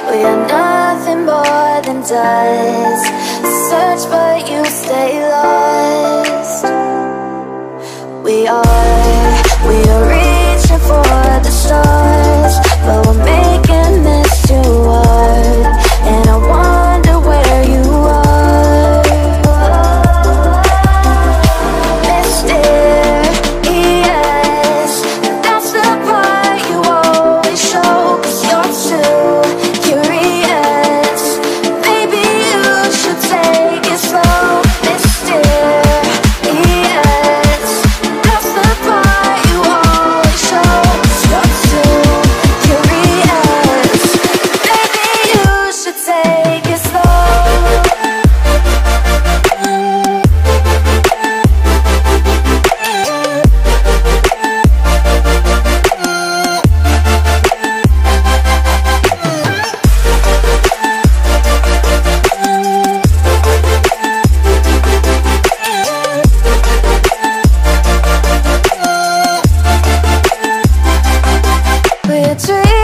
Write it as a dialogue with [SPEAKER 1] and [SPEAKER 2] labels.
[SPEAKER 1] We are nothing more than dust. Search but you stay lost. We are reaching for the stars, but we're making this too hard. And I wonder where you are. Mysterious, that's the part you always show, 'cause you're too curious. Maybe you should take it slow. Mysterious, that's the part you always show, 'cause you're too curious. Maybe you should take it slow. We're dreaming